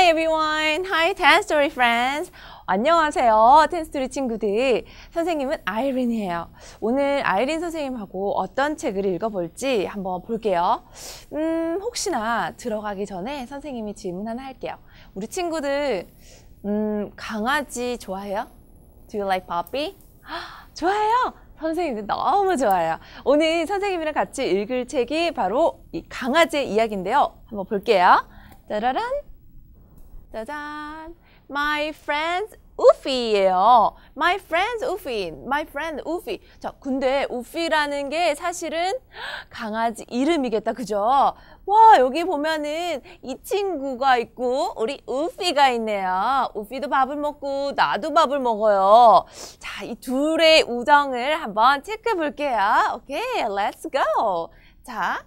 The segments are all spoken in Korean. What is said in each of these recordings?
Hi everyone! Hi 텐스토리 friends! 안녕하세요 텐스토리 친구들. 선생님은 아이린이에요. 오늘 아이린 선생님하고 어떤 책을 읽어볼지 한번 볼게요. 혹시나 들어가기 전에 선생님이 질문 하나 할게요. 우리 친구들 강아지 좋아해요? Do you like puppy? 좋아해요? 선생님도 너무 좋아요. 오늘 선생님이랑 같이 읽을 책이 바로 이 강아지의 이야기인데요. 한번 볼게요. 짜라란! 짜잔! My friend 우피예요. My friend 우피. My friend 우피. 자, 근데 우피라는 게 사실은 강아지 이름이겠다. 그죠? 와, 여기 보면은 이 친구가 있고 우리 우피가 있네요. 우피도 밥을 먹고 나도 밥을 먹어요. 자, 이 둘의 우정을 한번 체크해 볼게요. 오케이, let's go. 자.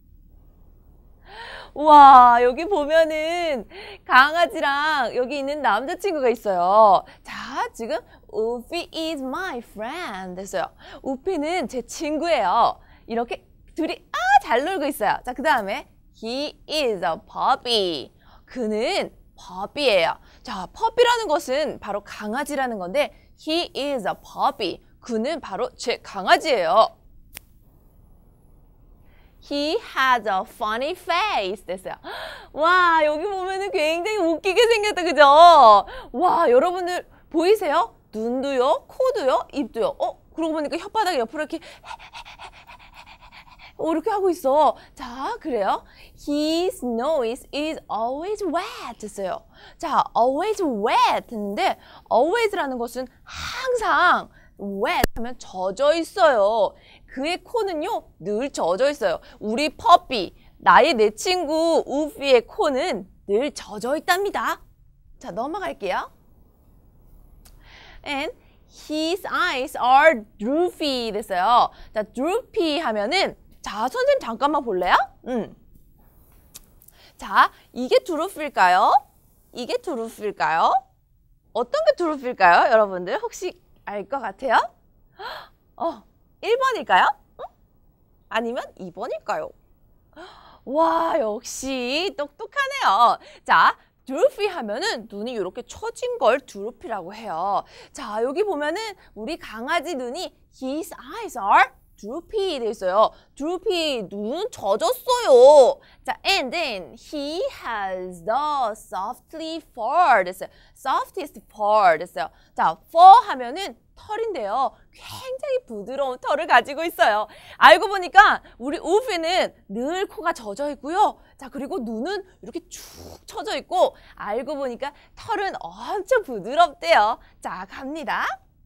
와, 여기 보면은 강아지랑 여기 있는 남자친구가 있어요. 자, 지금 우피 is my friend 됐어요. 우피는 제 친구예요. 이렇게 둘이 잘 놀고 있어요. 자, 그 다음에 he is a puppy. 그는 puppy예요. 자, puppy라는 것은 바로 강아지라는 건데 he is a puppy. 그는 바로 제 강아지예요. He has a funny face 됐어요. 와, 여기 보면은 굉장히 웃기게 생겼다. 그죠? 와, 여러분들 보이세요? 눈도요, 코도요, 입도요. 그러고 보니까 혓바닥이 옆으로 이렇게 이렇게 하고 있어. 자, 그래요. His nose is always wet 됐어요. 자, always wet 했는데 always라는 것은 항상 wet 하면 젖어 있어요. 그의 코는요, 늘 젖어 있어요. 우리 퍼피, 내 친구 우피의 코는 늘 젖어 있답니다. 자, 넘어갈게요. And his eyes are droopy 됐어요. 자, droopy 하면은 자, 선생님 잠깐만 볼래요? 자, 이게 droop일까요? 이게 droop일까요? 어떤 게 droop일까요? 여러분들 혹시 알 것 같아요? 1번일까요? 아니면 2번일까요? 와, 역시 똑똑하네요. 자, droopy 하면은 눈이 이렇게 처진 걸 droopy라고 해요. 자, 여기 보면은 우리 강아지 눈이 his eyes are droopy 돼 있어요. droopy, 눈 젖었어요. 자, and then he has the softly fur 됐어요. softest fur 됐어요. 자, fur 하면은 털인데요. 굉장히 부드러운 털을 가지고 있어요. 알고 보니까 우리 우피는 늘 코가 젖어 있고요. 자, 그리고 눈은 이렇게 쭉 처져 있고 알고 보니까 털은 엄청 부드럽대요. 자, 갑니다.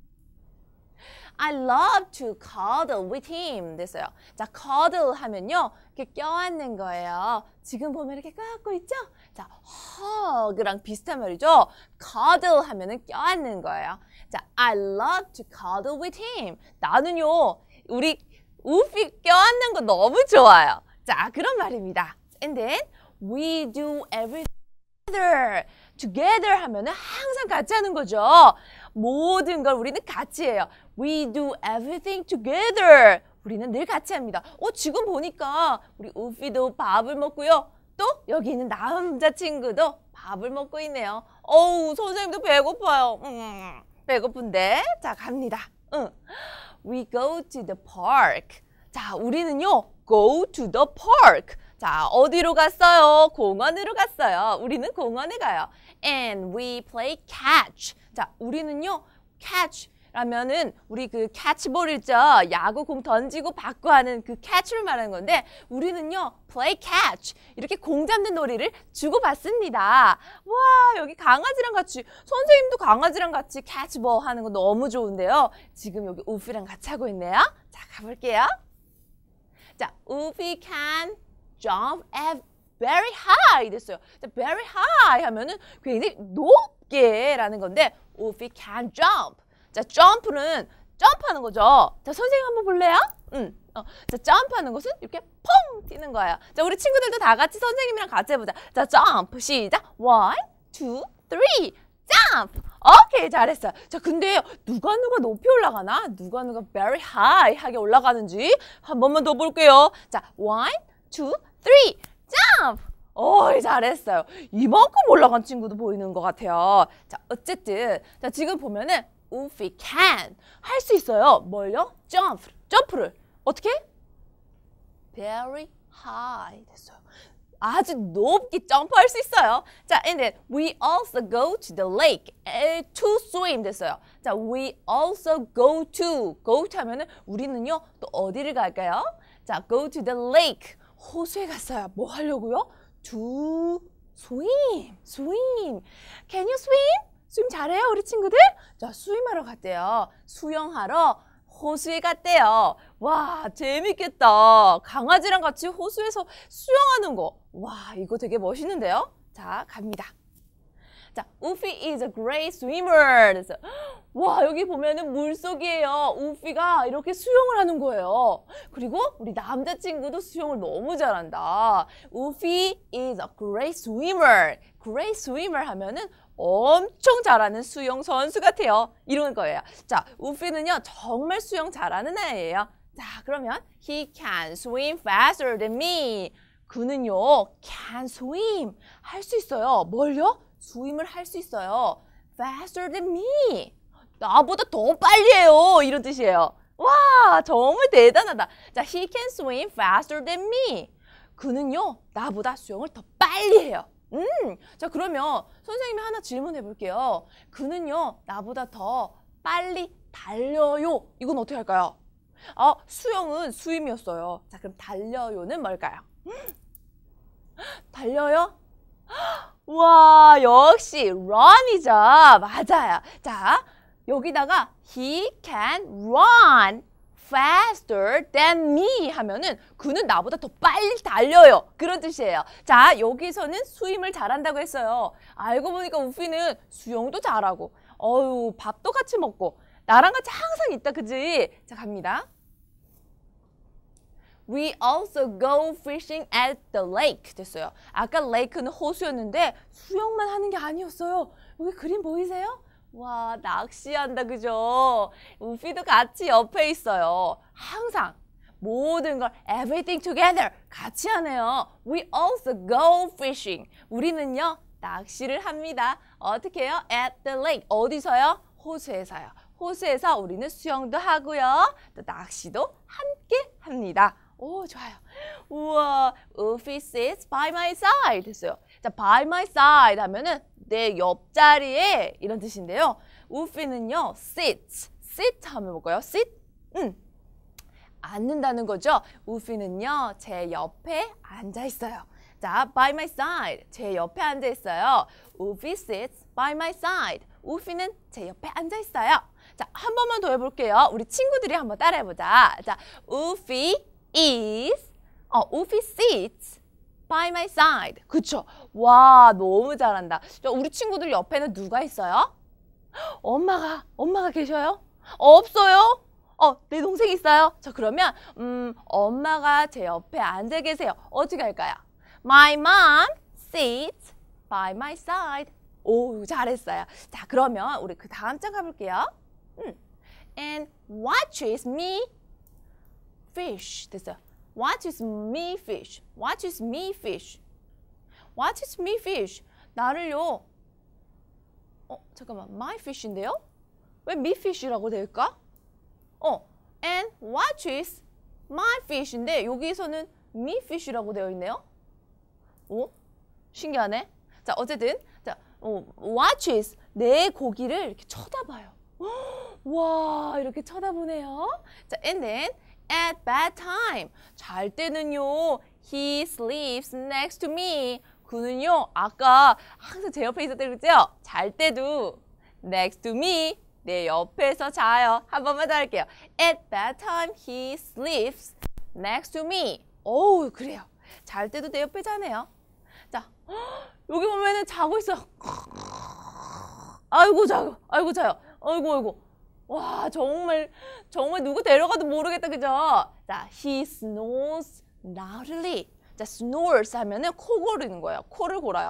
I love to cuddle with him 됐어요. 자, cuddle 하면요, 이렇게 껴안는 거예요. 지금 보면 이렇게 껴안고 있죠? 자, hug랑 비슷한 말이죠. cuddle 하면은 껴안는 거예요. 자, I love to cuddle with him. 나는요, 우리 우피 껴안는 거 너무 좋아요. 자, 그런 말입니다. And then we do everything together. together 하면은 항상 같이 하는 거죠. 모든 걸 우리는 같이 해요. We do everything together. 우리는 늘 같이 합니다. 지금 보니까 우리 우피도 밥을 먹고요. 또 여기 있는 남자친구도 밥을 먹고 있네요. 선생님도 배고파요. 배고픈데? 자, 갑니다. We go to the park. 자, 우리는요, go to the park. 자, 어디로 갔어요? 공원으로 갔어요. 우리는 공원에 가요. And we play catch. 자, 우리는요, catch 라면은 우리 그 캐치볼 있죠? 야구 공 던지고 받고 하는 그 catch를 말하는 건데 우리는요, play catch. 이렇게 공 잡는 놀이를 주고받습니다. 와, 여기 강아지랑 같이, 선생님도 강아지랑 같이 캐치볼 하는 거 너무 좋은데요. 지금 여기 우피랑 같이 하고 있네요. 자, 가볼게요. 자, 우피 can jump at very high 됐어요. 자, very high 하면은 굉장히 높게 라는 건데 우피 can jump. 자, 점프는 점프하는 거죠. 자, 선생님 한번 볼래요? 자, 점프하는 것은 이렇게 펑 뛰는 거예요. 자, 우리 친구들도 다 같이 선생님이랑 같이 해보자. 자, 점프 시작. 1, 2, 3, 점프. 오케이, 잘했어요. 자, 근데 누가 높이 올라가나? 누가 very high 하게 올라가는지 한 번만 더 볼게요. 자, 1, 2, 3, 점프. 어이, 잘했어요. 이만큼 올라간 친구도 보이는 것 같아요. 자, 어쨌든 자 지금 보면은 우피 can 할 수 있어요. 뭘요? 점프를 어떻게? Very high 됐어요. 아주 높게 점프할 수 있어요. 자, and then we also go to the lake to swim 됐어요. 자, we also go to 하면은 우리는요 또 어디를 갈까요? 자, go to the lake 호수에 갔어요. 뭐 하려고요? To swim. Can you swim? 수영 잘해요, 우리 친구들? 자, 수임하러 갔대요. 수영하러 호수에 갔대요. 와, 재밌겠다. 강아지랑 같이 호수에서 수영하는 거. 와, 이거 되게 멋있는데요? 자, 갑니다. 자, 우피 is a great swimmer. 그래서 와, 여기 보면은 물속이에요. 우피가 이렇게 수영을 하는 거예요. 그리고 우리 남자친구도 수영을 너무 잘한다. 우피 is a great swimmer. great swimmer 하면은 엄청 잘하는 수영 선수 같아요. 이런 거예요. 자, 우피는요 정말 수영 잘하는 아이예요. 자, 그러면 he can swim faster than me. 그는요 can swim 할 수 있어요. 뭘요? 스윙을 할 수 있어요. faster than me. 나보다 더 빨리 해요. 이런 뜻이에요. 와, 정말 대단하다. 자, he can swim faster than me. 그는요 나보다 수영을 더 빨리 해요. 자, 그러면 선생님이 하나 질문해 볼게요. 그는요 나보다 더 빨리 달려요. 이건 어떻게 할까요? 수영은 스윙이었어요. 자, 그럼 달려요는 뭘까요? 달려요? 와, 역시 run이죠. 맞아요. 자, 여기다가 he can run faster than me 하면은 그는 나보다 더 빨리 달려요. 그런 뜻이에요. 자, 여기서는 스윙을 잘한다고 했어요. 알고 보니까 우피는 수영도 잘하고 밥도 같이 먹고 나랑 같이 항상 있다, 그지? 자, 갑니다. We also go fishing at the lake 됐어요. 아까 lake는 호수였는데 수영만 하는 게 아니었어요. 여기 그림 보이세요? 와, 낚시한다, 그죠? 우피도 같이 옆에 있어요. 항상 모든 걸 everything together 같이 하네요. We also go fishing. 우리는요 낚시를 합니다. 어떻게 해요? At the lake. 어디서요? 호수에서요. 호수에서 우리는 수영도 하고요. 또 낚시도 함께 합니다. 오, 좋아요. 우와, 우피 sits by my side 됐어요. 자, by my side 하면은 내 옆자리에 이런 뜻인데요. 우피는요 sit 하면 뭘까요? sit? 앉는다는 거죠. 우피는요 제 옆에 앉아 있어요. 자, by my side 제 옆에 앉아 있어요. 우피 sits by my side. 우피는 제 옆에 앉아 있어요. 자, 한 번만 더 해볼게요. 우리 친구들이 한번 따라해보자. 자, 우피 sits by my side. 그쵸? 와, 너무 잘한다. 자, 우리 친구들 옆에는 누가 있어요? 엄마가 계셔요? 없어요? 내 동생 있어요? 자, 그러면 엄마가 제 옆에 앉아 계세요. 어떻게 할까요? My mom sits by my side. 오, 잘했어요. 자, 그러면 우리 그 다음 장 가볼게요. And watches me fish 됐어요. Watches me fish. Watches me fish. Watches me fish. 나를요. 잠깐만. My fish인데요? 왜 me fish라고 될까? And watches my fish인데 여기서는 me fish라고 되어 있네요. 오? 신기하네. 자, 어쨌든 자, watches 내 고기를 이렇게 쳐다봐요. 와, 이렇게 쳐다보네요. 자, and then at bedtime 잘 때는요 he sleeps next to me. 그는요 아까 항상 제 옆에 있었다고 그랬죠? 잘 때도 next to me 내 옆에서 자요. 한 번만 더 할게요. At bedtime he sleeps next to me. 오, 그래요. 잘 때도 내 옆에 자네요. 자, 여기 보면은 자고 있어. 아이고 자요. 아이고. 와, 정말 누구 데려가도 모르겠다, 그죠? 자, he snores loudly. 자, snores 하면은 코 고르는 거예요. 코를 골아요.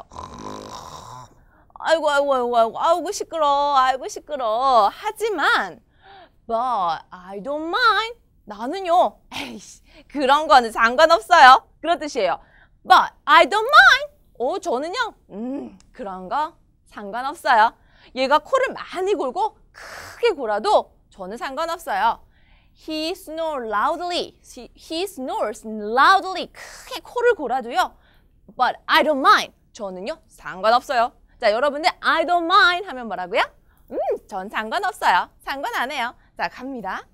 아이고 시끄러. 하지만 but I don't mind. 나는요, 에이씨, 그런 거는 상관없어요. 그런 뜻이에요. But I don't mind. 저는요, 그런 거 상관없어요. 얘가 코를 많이 골고 크게 골아도 저는 상관없어요. He snores loudly. He snores loudly. 크게 코를 골아도요. But I don't mind. 저는요, 상관없어요. 자, 여러분들 I don't mind 하면 뭐라고요? 전 상관없어요. 상관 안 해요. 자, 갑니다.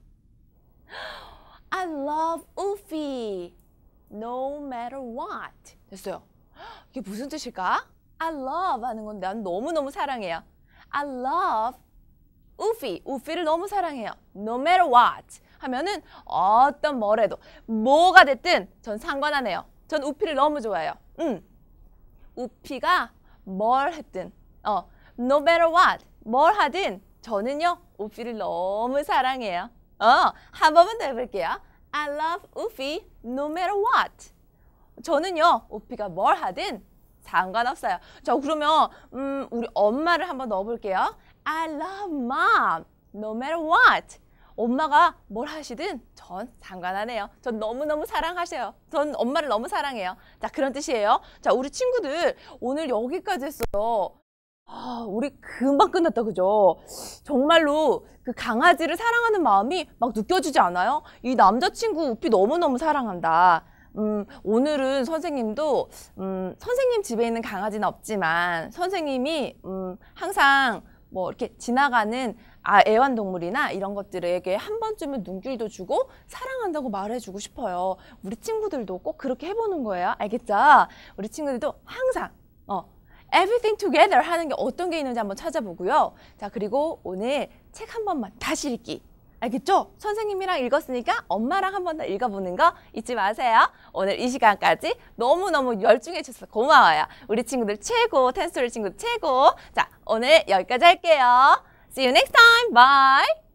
I love Ufi. No matter what. 됐어요. 이게 무슨 뜻일까? I love 하는 건 난 너무너무 사랑해요. I love Ufi. 우피를 너무 사랑해요. No matter what 하면은 어떤 뭐래도 뭐가 됐든 전 상관 안 해요. 전 우피를 너무 좋아해요. 우피가 뭘 했든 no matter what 뭘 하든 저는요 우피를 너무 사랑해요. 한 번만 더 해볼게요. I love Ufi no matter what. 저는요 우피가 뭘 하든 상관없어요. 자, 그러면 우리 엄마를 한번 넣어볼게요. I love mom no matter what. 엄마가 뭘 하시든 전 상관 안 해요. 전 너무너무 사랑하셔요. 전 엄마를 너무 사랑해요. 자, 그런 뜻이에요. 자, 우리 친구들 오늘 여기까지 했어요. 우리 금방 끝났다, 그죠? 정말로 그 강아지를 사랑하는 마음이 막 느껴지지 않아요? 이 남자친구 우피 너무너무 사랑한다. 오늘은 선생님도 선생님 집에 있는 강아지는 없지만 선생님이 항상 뭐 이렇게 지나가는 애완동물이나 이런 것들에게 한 번쯤은 눈길도 주고 사랑한다고 말해주고 싶어요. 우리 친구들도 꼭 그렇게 해보는 거예요. 알겠죠? 우리 친구들도 항상 everything together 하는 게 어떤 게 있는지 한번 찾아보고요. 자, 그리고 오늘 책 한 번만 다시 읽기. 알겠죠? 선생님이랑 읽었으니까 엄마랑 한 번 더 읽어보는 거 잊지 마세요. 오늘 이 시간까지 너무너무 열중해 주셔서 고마워요. 우리 친구들 최고, 텐스토리 친구들 최고. 자, 오늘 여기까지 할게요. See you next time. Bye.